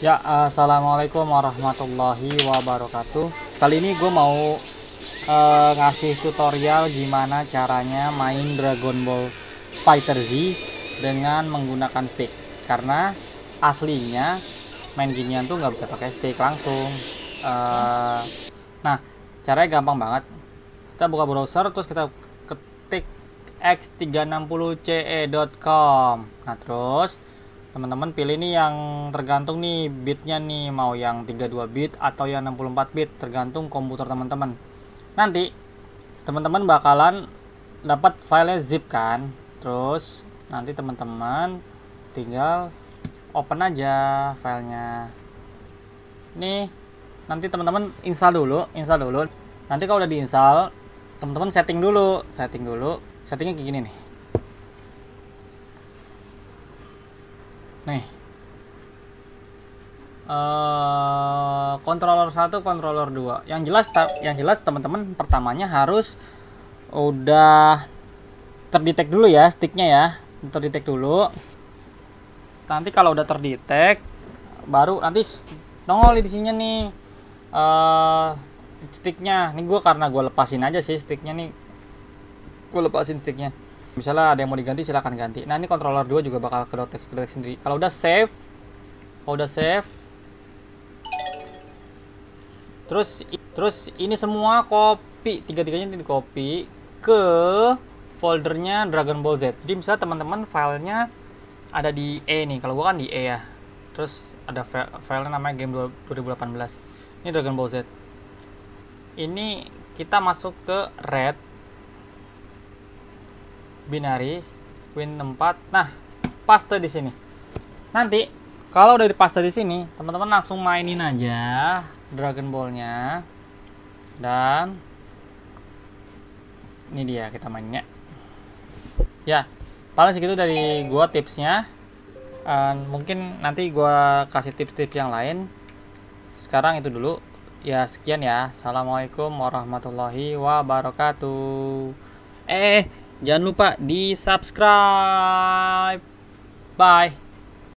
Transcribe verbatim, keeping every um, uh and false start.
Ya, assalamualaikum warahmatullahi wabarakatuh. Kali ini gue mau uh, ngasih tutorial gimana caranya main Dragon Ball Fighter Z dengan menggunakan stick. Karena aslinya main ginian tuh nggak bisa pakai stick langsung. Uh, nah, caranya gampang banget. Kita buka browser, terus kita ketik x tiga enam nol c e dot com. Nah, terus teman-teman pilih nih yang tergantung nih bitnya nih, mau yang tiga puluh dua bit atau yang enam puluh empat bit, tergantung komputer teman-teman. Nanti teman-teman bakalan dapat filenya zip kan, terus nanti teman-teman tinggal open aja filenya nih. Nanti teman-teman install dulu install dulu nanti kalau udah diinstal, teman-teman setting dulu setting dulu settingnya kayak gini nih. Nih, uh, controller satu, controller dua. Yang jelas, yang jelas teman-teman pertamanya harus udah terdetek dulu ya sticknya ya, terdetek dulu. Nanti kalau udah terdetek, baru nanti nongol di sini nih uh, sticknya. Nih gue karena gue lepasin aja sih sticknya nih, gue lepasin sticknya. Misalnya ada yang mau diganti, silahkan ganti. Nah, ini controller dua juga bakal kedetek kedetek sendiri. Kalau udah save, kalau udah save, terus terus ini semua copy, tiga-tiganya ini di copy ke foldernya Dragon Ball Z. Jadi misalnya teman-teman filenya ada di E nih, kalau gua kan di E ya. Terus ada file filenya namanya game dua ribu delapan belas. Ini Dragon Ball Z. Ini kita masuk ke red binaris win empat. Nah, paste di sini. Nanti kalau udah dipaste di sini, teman-teman langsung mainin aja Dragon Ball-nya. Dan ini dia kita mainnya. Ya, paling segitu dari gua tipsnya. Uh, mungkin nanti gua kasih tips-tips yang lain. Sekarang itu dulu. Ya, sekian ya. Assalamualaikum warahmatullahi wabarakatuh. Eh, jangan lupa di subscribe. Bye.